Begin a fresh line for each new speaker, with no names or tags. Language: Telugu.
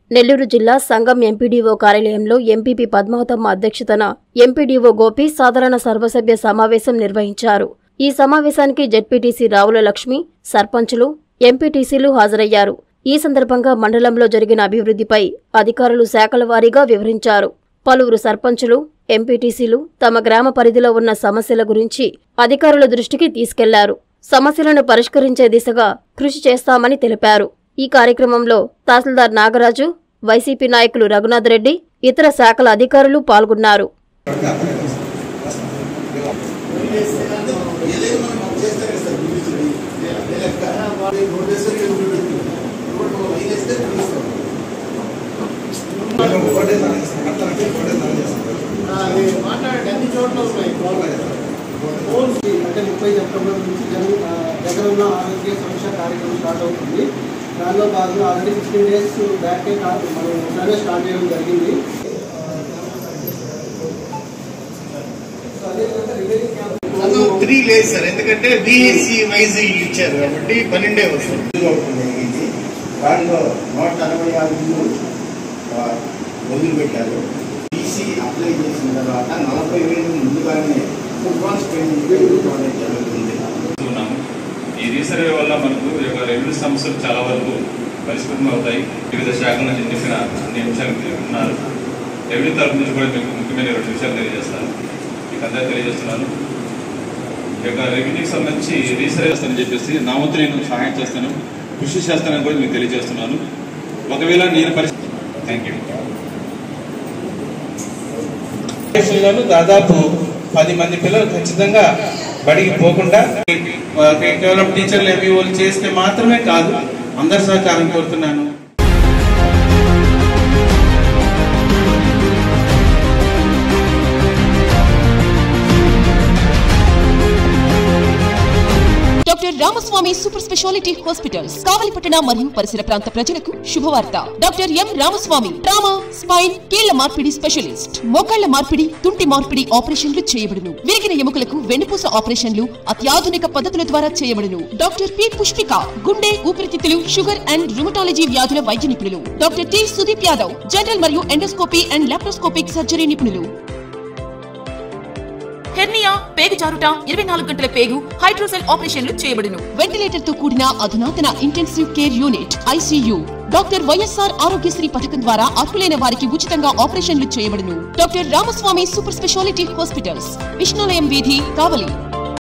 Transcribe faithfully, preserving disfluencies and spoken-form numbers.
నెల్లూరు జిల్లా సంగం ఎంపీడీఓ కార్యాలయంలో ఎంపీపీ పద్మావతమ్మ అధ్యక్షతన ఎంపీడీఓ గోపి సాధారణ సర్వసభ్య సమావేశం నిర్వహించారు. ఈ సమావేశానికి జెడ్పీటీసీ రావుల లక్ష్మి, సర్పంచులు, ఎంపీటీసీలు హాజరయ్యారు. ఈ సందర్భంగా మండలంలో జరిగిన అభివృద్ధిపై అధికారులు శాఖల వారీగా వివరించారు. పలువురు సర్పంచులు, ఎంపీటీసీలు తమ గ్రామ పరిధిలో ఉన్న సమస్యల గురించి అధికారుల దృష్టికి తీసుకెళ్లారు. సమస్యలను పరిష్కరించే దిశగా కృషి చేస్తామని తెలిపారు. ఈ కార్యక్రమంలో తహసీల్దార్ నాగరాజు, వైసీపీ నాయకులు రఘునాథ్ రెడ్డి, ఇతర శాఖల అధికారులు పాల్గొన్నారు.
అంటే ముప్పై సెప్టెంబర్ నుంచి జగనన్న ఆరోగ్య సమీక్ష కార్యక్రమం స్టార్ట్ అవుతుంది. దానిలో భాగంగా ఆల్రెడీ ఫిఫ్టీన్ డేస్ బ్యాకే మనం సర్వే స్టార్ట్ చేయడం జరిగింది.
త్రీ లేదు సార్, ఎందుకంటే బిఎస్సి వైజ్ ఇచ్చారు కాబట్టి పన్నెండే వస్తుంది. వాటిలో నూట అరవై ఆరు వదిలిపెట్టారు. బీసీ అప్లై చేసిన తర్వాత నలభై వేలు ముందుగానే అడ్వాన్స్ పేమెంట్ జరుగుతుంది.
ఈ రీసర్వే వల్ల మనకు రెవెన్యూ సమస్యలు చాలా వరకు పరిష్కృతం అవుతాయి. వివిధ శాఖల నుంచి చెప్పిన అన్ని అంశాలు ఉన్నారు. రెవెన్యూ తరఫు నుంచి కూడా మీకు ముఖ్యమైన రెండు విషయాలు తెలియజేస్తాను, మీకు అందరూ తెలియజేస్తున్నాను. ఈ యొక్క రెవెన్యూకి సంబంధించి రీసర్వే చేస్తానని చెప్పేసి నా వంతు నేను సహాయం చేస్తాను, కృషి చేస్తానని కూడా మీకు తెలియజేస్తున్నాను. ఒకవేళ నేను పరిస్థితి థ్యాంక్ యూ.
దాదాపు పది మంది పిల్లలు ఖచ్చితంగా బడికి పోకుండా కేవలం టీచర్లు ఎంఈఓలు చేస్తే మాత్రమే కాదు, అందరి సహకారం కోరుతున్నాను.
Doctor Ramaswamy super speciality hospitals కావలిపట్టణ మరియు పరిసర ప్రాంత ప్రజలకు శుభవార్త. Doctor M Ramaswamy trauma, spine, కీళ్ల మార్పిడి స్పెషలిస్ట్. మోకాళ్ల మార్పిడి, తుంటి మార్పిడి ఆపరేషన్లు చేయబడును. విరిగిన ఎముకలకు వెన్నుపూస ఆపరేషన్లు అత్యాధునిక పద్ధతుల ద్వారా చేయబడును. డాక్టర్ పి పుష్పిక గుండె, ఊపిరితిత్తులు, షుగర్ అండ్ రుమటాలజీ వ్యాధుల వైద్య నిపుణులు. Doctor T Sudeep Yadav general మరియు ఎండోస్కోపీ అండ్ లాప్రోస్కోపిక్ సర్జరీ నిపుణులు. హెర్నియా, పేగు జారుట, ఇరవై నాలుగు గంటల పేగు, హైడ్రోసెల్ ఆపరేషన్లు చేయబడును. వెంటిలేటర్ తో కూడిన అధునాతన intensive care unit ICU. Doctor YSR Aarogyasri పథకం ద్వారా అర్హులైన వారికి ఉచితంగా ఆపరేషన్లు చేయబడును. Doctor Ramaswamy super speciality hospitals, Vishnulayam వీధి, కావలి.